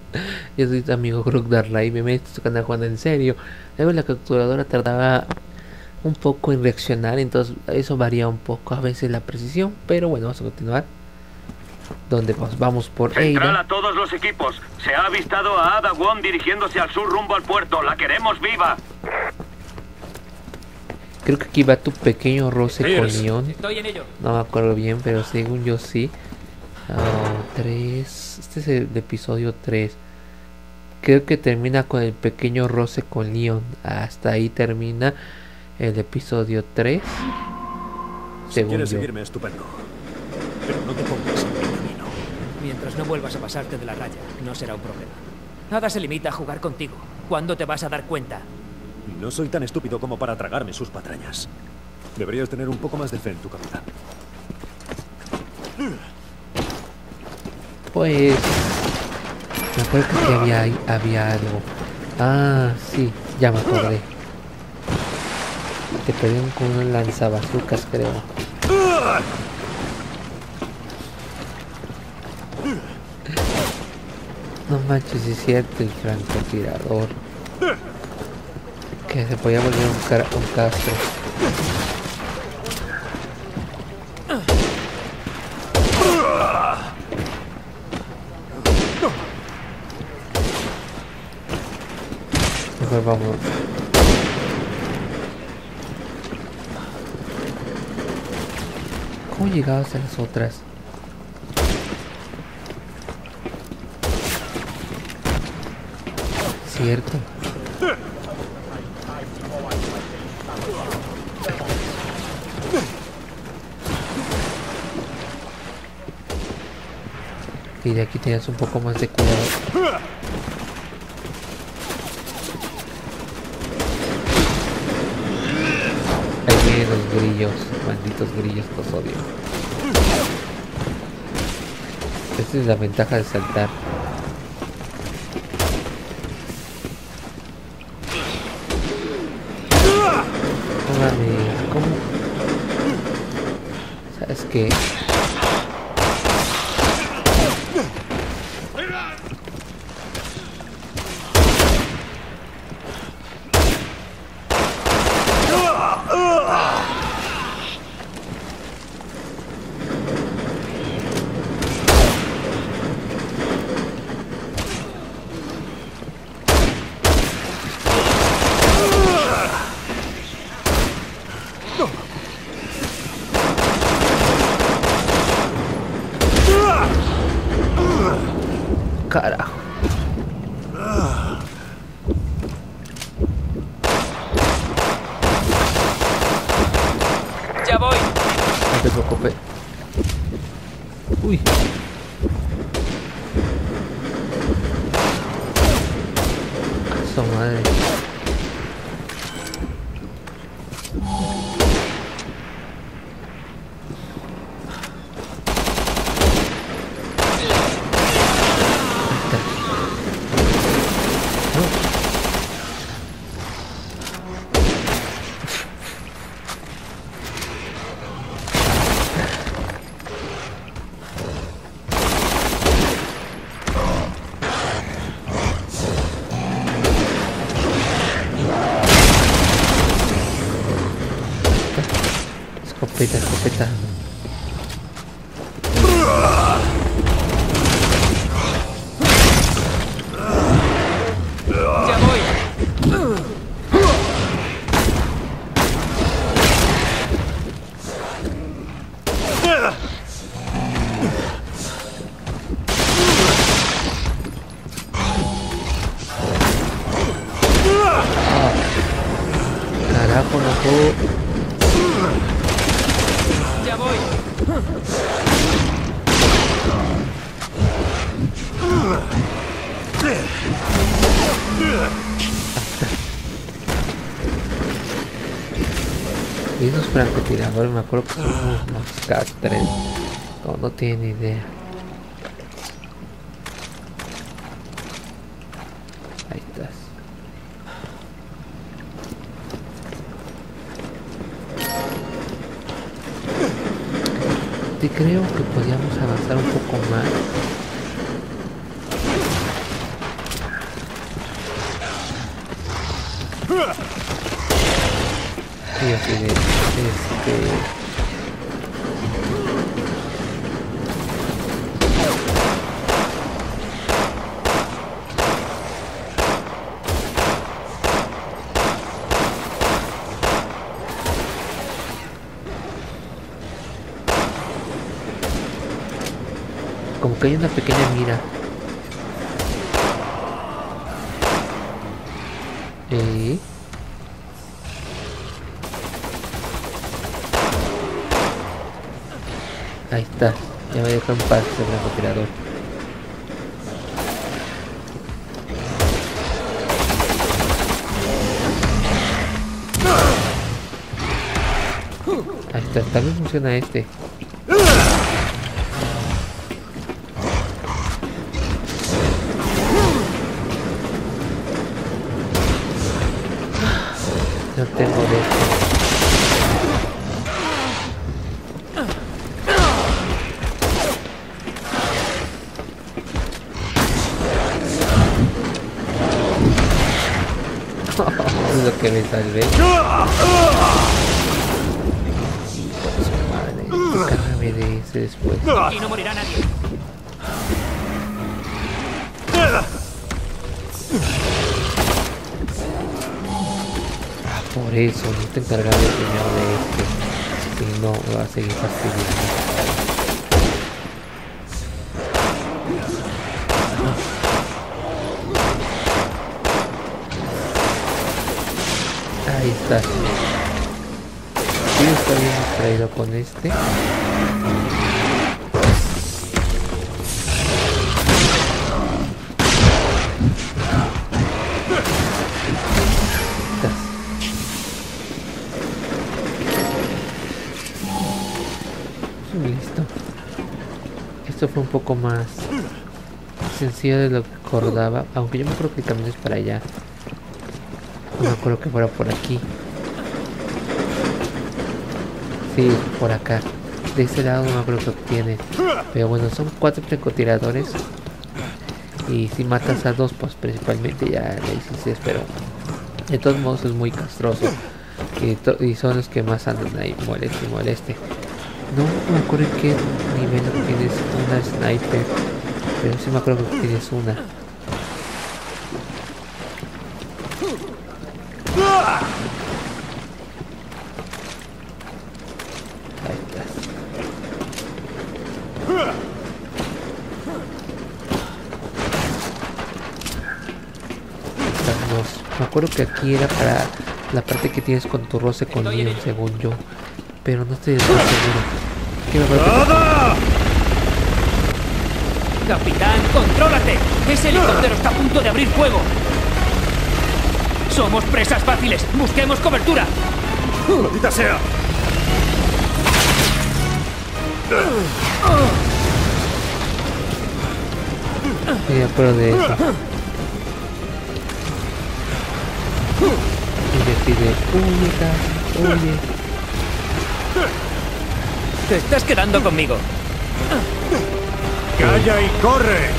Yo soy tu amigo Crook Darray, me metes tu canal jugando en serio. Luego la capturadora tardaba un poco en reaccionar, entonces eso varía un poco a veces la precisión, pero bueno, vamos a continuar. Donde vamos por Central Ada. a todos los equipos. Se ha avistado a Ada Wong dirigiéndose al sur rumbo al puerto. La queremos viva. Creo que aquí va tu pequeño roce con Leon. Estoy en ello. No me acuerdo bien, pero según yo sí. 3. Este es el episodio 3. Creo que termina con el pequeño roce con Leon. Hasta ahí termina el episodio 3. Si quieres seguirme, estupendo. Pero no te pongas en mi camino. Mientras no vuelvas a pasarte de la raya, no será un problema. Nada se limita a jugar contigo. ¿Cuándo te vas a dar cuenta? No soy tan estúpido como para tragarme sus patrañas. Deberías tener un poco más de fe en tu capitán. Pues... me acuerdo que había algo. Ah, sí, ya me acordé. Te pegan con un lanzabazucas, creo. No manches, es cierto, el francotirador. Que se podía volver un castro. Mejor vamos. ¿Cómo llegabas a las otras? Cierto. Y de aquí tienes un poco más de cuidado. Ahí vienen los grillos, malditos grillos, los odio. Esta es la ventaja de saltar. ¿Cómo? ¿Sabes qué? Carajo. ¡Ya voy! No te preocupes. Uy. A su madre. Escopeta. ¡Ya voy! Carajo, no puedo. ¡Ya voy! Y esos francotiradores, me acuerdo que son unos castres. No tienen idea. Ahí estás. Sí, creo que podríamos avanzar un poco más. Y así de como que hay una pequeña mira. Ahí está, ya me dejó en paz el francotirador. Ahí está, también funciona este. No tengo de esto. Es lo que me salvé. Madre, cárgame de ese después. Aquí no morirá nadie. Por eso, no te encargaré primero de este. Si no, me va a seguir fastidiando. Ahí está. Sí, está bien distraído con este. Listo. Esto fue un poco más sencillo de lo que acordaba, aunque yo me acuerdo que el camino es para allá. No me acuerdo que fuera por aquí. Sí, por acá. De ese lado no me acuerdo que obtiene. Pero bueno, son 4 francotiradores. Y si matas a 2, pues principalmente ya le dices, pero de todos modos es muy castroso. Y son los que más andan ahí, moleste y moleste. No me acuerdo en qué nivel tienes una sniper, pero sí me acuerdo que tienes una. Ahí estás. Me acuerdo que aquí era para la parte que tienes con tu roce con Leon, según yo. Pero no estoy muy seguro. ¿Qué me ¡nada! ¡Capitán, contrólate! ¡Ese helicóptero está a punto de abrir fuego! ¡Somos presas fáciles! ¡Busquemos cobertura! ¡Maldita sea! Sí, pero de eso. Y decide, oye. Te estás quedando conmigo. ¡Calla y corre!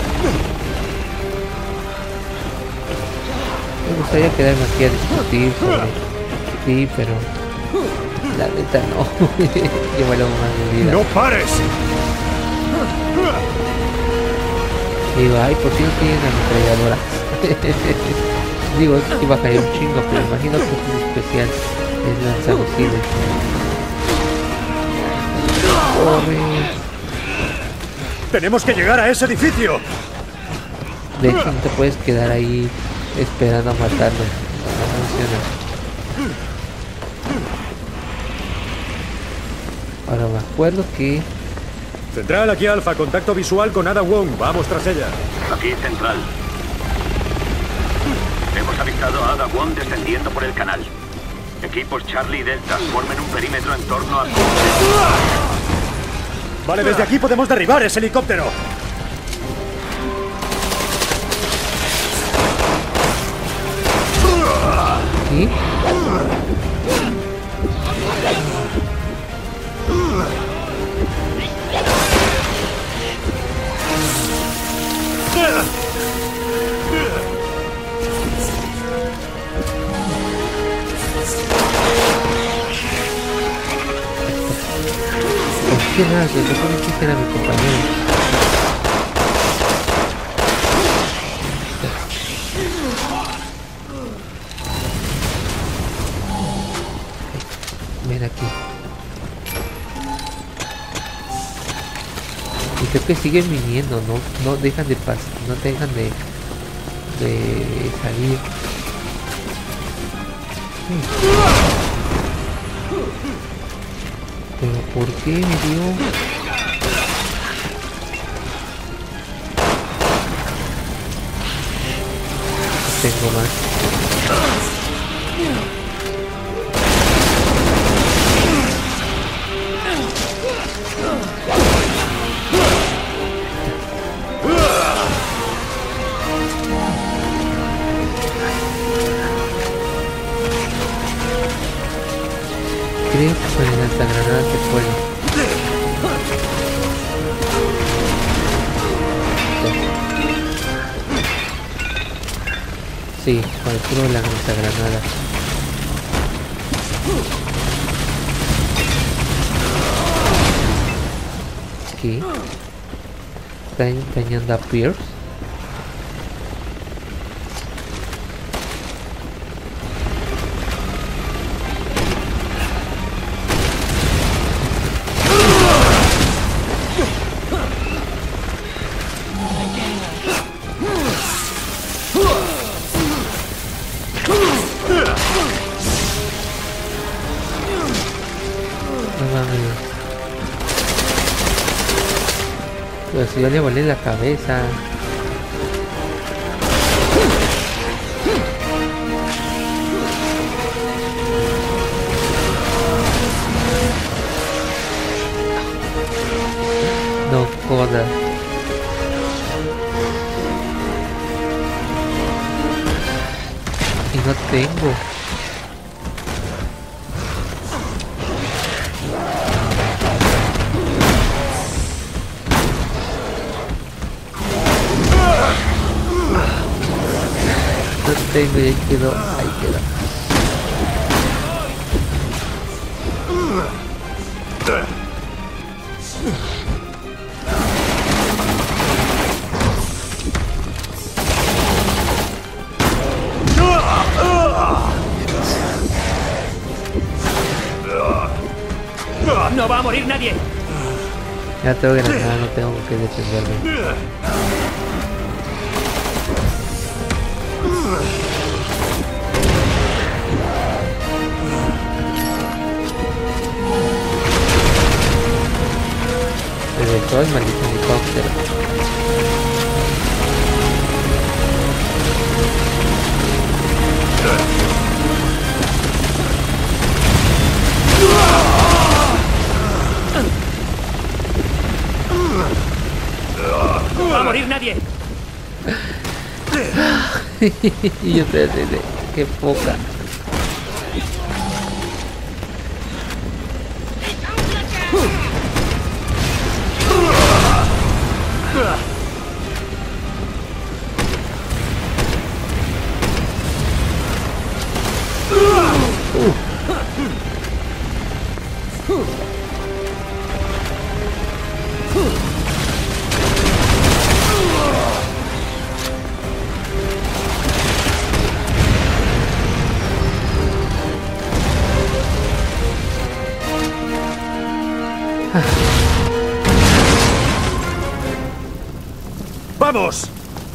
Me gustaría quedarme aquí a discutir sobre sí, pero la neta no. Llévalo más de vida. ¡No pares! Digo, ay, ¿por qué no tienen ametralladoras? Digo, es que bajaría un chingo, pero imagino que es especial es lanzamisiles. Corre. ¡Tenemos que llegar a ese edificio! De hecho, no te puedes quedar ahí esperando a matarlo. No funciona. Ahora me acuerdo que... Central, aquí Alfa, contacto visual con Ada Wong. Vamos tras ella. Aquí Central. Hemos avistado a Ada Wong descendiendo por el canal. Equipos Charlie y Delta formen un perímetro en torno a... Vale, desde aquí podemos derribar ese helicóptero. ¿Sí? Qué raro, se supone que este era mi compañero. Ven aquí. Y creo que siguen viniendo, no dejan de pasar, no dejan de salir. Pero ¿por qué me dio? Tengo más. Creo que con el lanzagranada se puede. Sí, con el puro lanzagranada. ¿Qué? ¿Están dañando a Pierce? Pero si yo le volé la cabeza. No jodas. Y no tengo. Tengo y ahí quedó, ahí quedó. ¡No va a morir nadie! Ya tengo que ganar, no tengo que defenderme. Regresó el maldito helicóptero. ¡No va a morir nadie! Y yo te qué poca. ¡Vamos!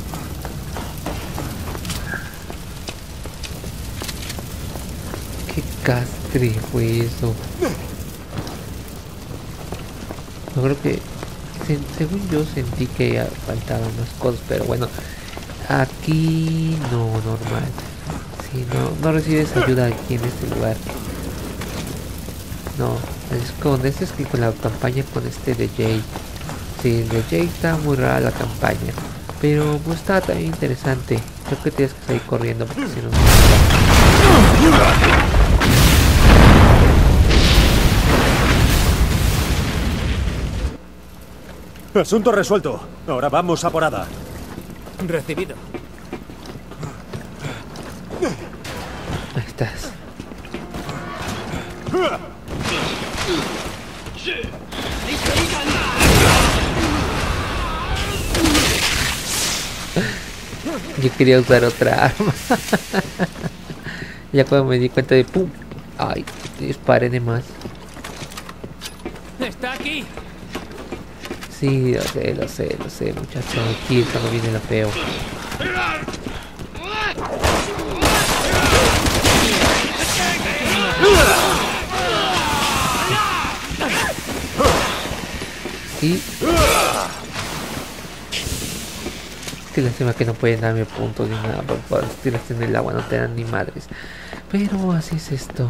Qué castre fue eso. Yo creo que según yo sentí que faltaban más cosas, pero bueno, aquí no, normal. Si no recibes ayuda aquí en este lugar. No, es con este, es que con la campaña con este de Jay. Sí, el de Jay está muy rara la campaña, pero pues está también interesante. Creo que tienes que salir corriendo porque si no... Asunto resuelto. Ahora vamos a por Ada. Recibido. Ahí estás. Yo quería usar otra arma. Ya cuando me di cuenta de ¡pum! Ay, disparé de más. ¡Está aquí! Sí, lo sé, muchachos. Aquí es cuando viene lo feo. Sí. Qué lástima que no pueden darme puntos ni nada. Por tiras en el agua no te dan ni madres. Pero así es esto.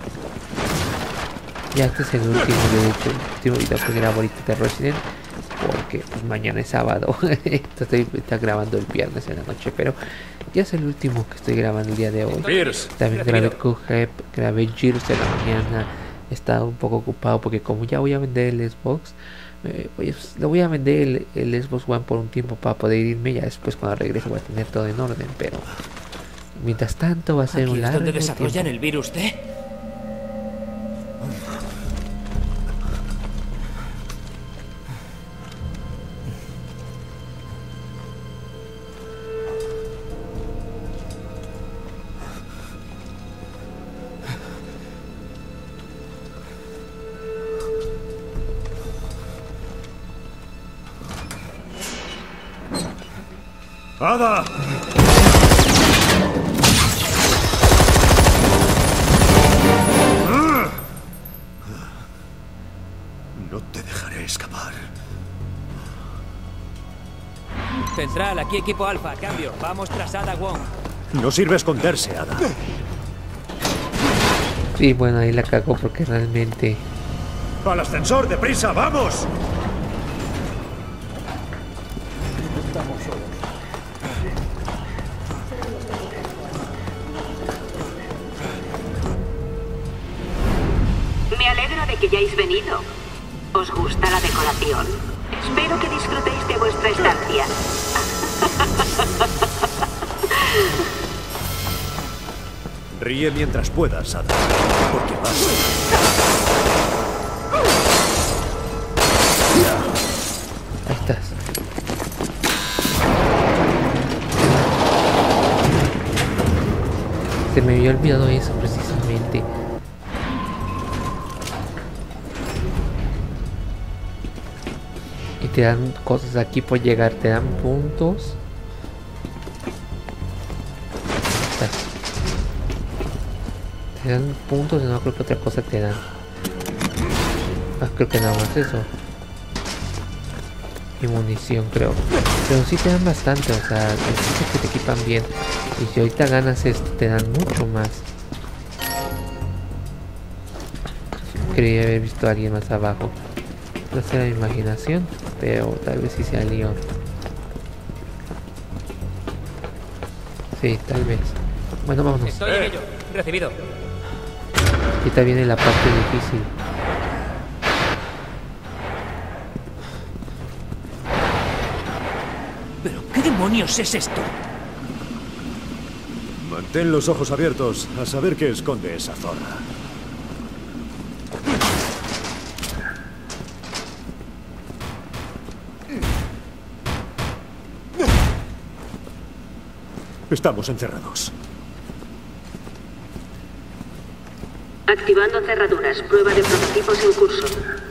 Ya este es el último, de hecho, el último video que grabo ahorita de Resident. Porque pues, mañana es sábado. Estoy grabando el viernes en la noche. Pero ya es el último que estoy grabando el día de hoy. También grabé Cuphead, grabé Gears en la mañana. He estado un poco ocupado porque como ya voy a vender el Xbox, pues lo voy a vender el Xbox One por un tiempo para poder irme. Ya después cuando regrese voy a tener todo en orden. Pero mientras tanto va a ser un largo ¿Dónde desarrollan tiempo. el virus T? ¡Ada! No te dejaré escapar. Central, aquí equipo Alfa, cambio. Vamos tras Ada Wong. No sirve esconderse, Ada. Sí, bueno, ahí la cago porque realmente... ¡Al ascensor, deprisa, vamos! Me alegro de que hayáis venido. ¿Os gusta la decoración? Espero que disfrutéis de vuestra estancia. Ríe mientras puedas, Ada. Porque vas. Ahí estás. Se me había olvidado eso precisamente. Y te dan cosas aquí por llegar, te dan puntos. Ahí está. Te dan puntos y no creo que otra cosa te dan. Ah, creo que nada más eso. Y munición, creo. Pero sí te dan bastante, o sea, es que te equipan bien. Y si ahorita ganas esto, te dan mucho más. Creí haber visto a alguien más abajo. No sé la imaginación, pero tal vez sí sea Leon. Sí, tal vez. Bueno, vámonos. Estoy en ello. Recibido. Ahorita viene la parte difícil. ¿Pero qué demonios es esto? Mantén los ojos abiertos a saber qué esconde esa zorra. Estamos encerrados. Activando cerraduras. Prueba de prototipos en curso.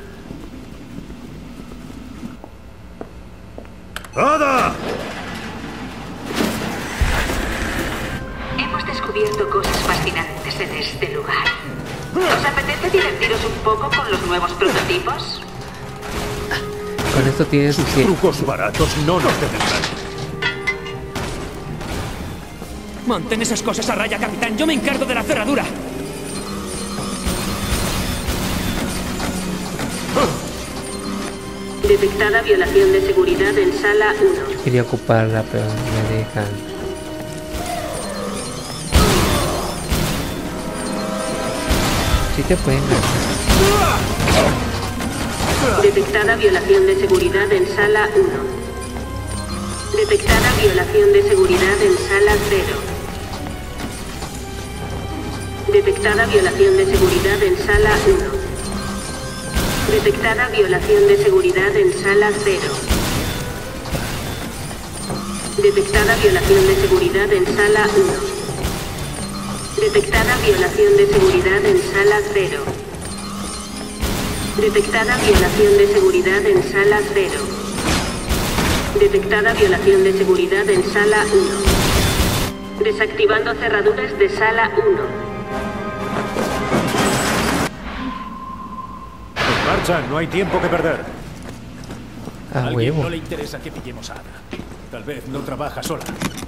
¡Ada! Hemos descubierto cosas fascinantes en este lugar. ¿Os apetece divertiros un poco con los nuevos prototipos? Con esto tienes Sus que... trucos baratos no nos detendrán. Mantén esas cosas a raya, capitán. Yo me encargo de la cerradura. Detectada violación de seguridad en sala 1. Quería ocuparla, pero no me dejan. Sí te pueden ganar. Detectada violación de seguridad en sala 1. Detectada violación de seguridad en sala 0. Detectada violación de seguridad en sala 1. Detectada violación de seguridad en sala 0. Detectada violación de seguridad en sala 1. Detectada violación de seguridad en sala 0. Detectada violación de seguridad en sala 0. Detectada violación de seguridad en sala 1. Desactivando cerraduras de sala 1. En marcha, no hay tiempo que perder. A A alguien huevo. no le interesa que pillemos a Ada. Tal vez no trabaja sola.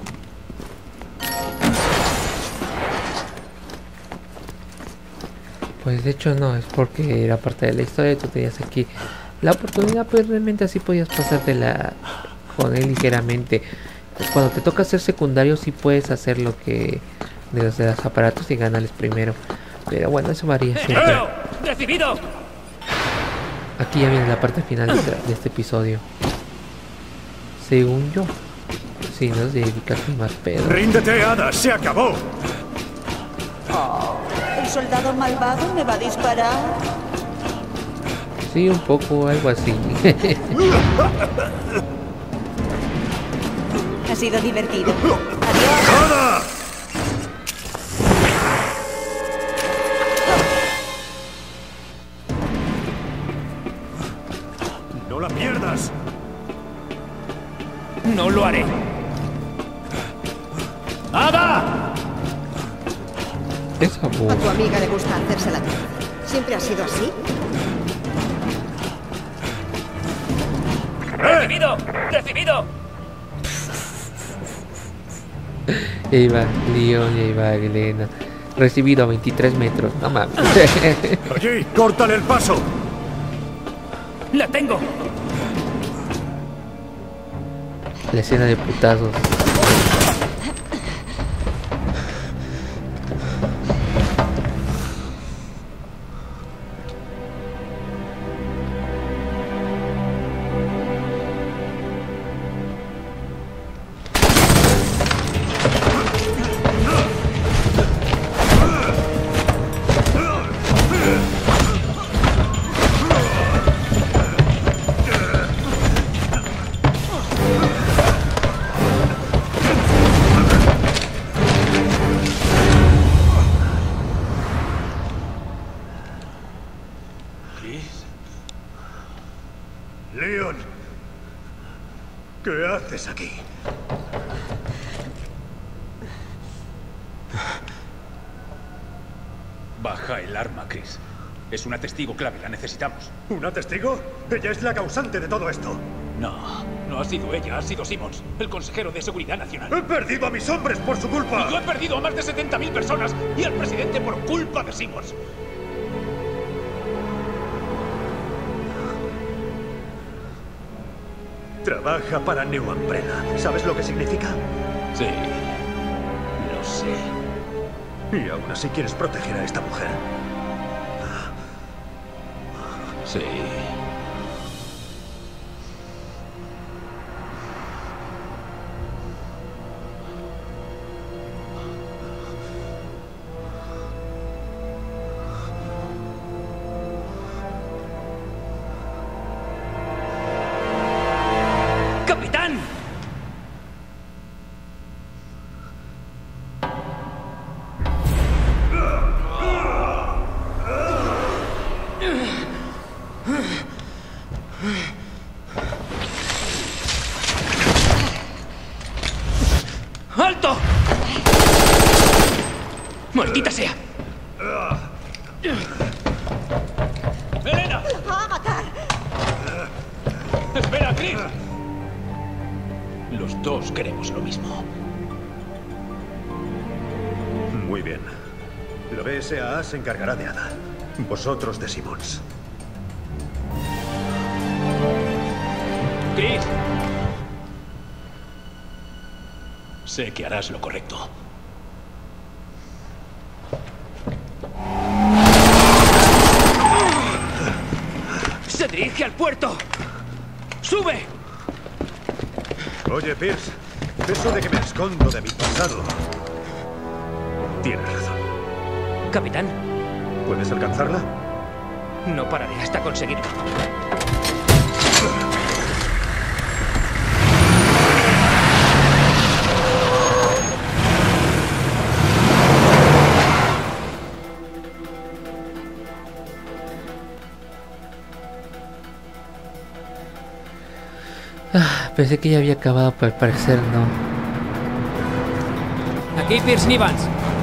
Pues de hecho no, es porque era parte de la historia. Tú tenías aquí la oportunidad, pues realmente así podías pasártela con él ligeramente. Pues cuando te toca ser secundario sí puedes hacer lo que de los aparatos y ganarles primero. Pero bueno, eso varía siempre. ¡Ejército! ¡Recibido! Aquí ya viene la parte final de este episodio. Según yo. Si no es de dedicarte más pedo. ¡Ríndete, Ada! ¡Se acabó! ¿El soldado malvado me va a disparar? Sí, un poco, algo así. Ha sido divertido. Adiós. ¡Ada! ¡No la pierdas! No lo haré. ¡Ada! Esa A voz. tu amiga le gusta hacerse la difícil. ¿Siempre ha sido así? ¡Recibido! ¡Recibido! Y ahí va Leon y ahí va Elena. Recibido a 23 metros. No mames. ¡Allí! ¡Córtale el paso! ¡La tengo! La escena de putazos. Leon, ¿qué haces aquí? Baja el arma, Chris. Es una testigo clave, la necesitamos. ¿Una testigo? Ella es la causante de todo esto. No, no ha sido ella, ha sido Simmons, el consejero de Seguridad Nacional. ¡He perdido a mis hombres por su culpa! Yo he perdido a más de 70.000 personas y al presidente por culpa de Simmons. Trabaja para New Umbrella. ¿Sabes lo que significa? Sí, lo sé. Y aún así quieres proteger a esta mujer. Sí. ¡Capitán! ¡Alto! ¡Maldita sea! ¡Elena! ¡La va a matar! ¡Espera, Chris! Los dos queremos lo mismo. Muy bien. La BSAA se encargará de Ada. Vosotros de Simmons. Chris. Sé que harás lo correcto. ¡Se dirige al puerto! ¡Sube! Oye, Pierce, eso de que me escondo de mi pasado. Tienes razón. Capitán, ¿Puedes alcanzarla? no pararé hasta conseguirlo. Pensé que ya había acabado, pero al parecer no. Aquí Pierce Nivans.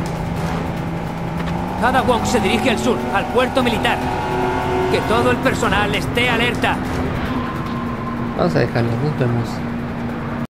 Ada Wong se dirige al sur, al puerto militar. Que todo el personal esté alerta. Vamos a dejarlo, nos vemos.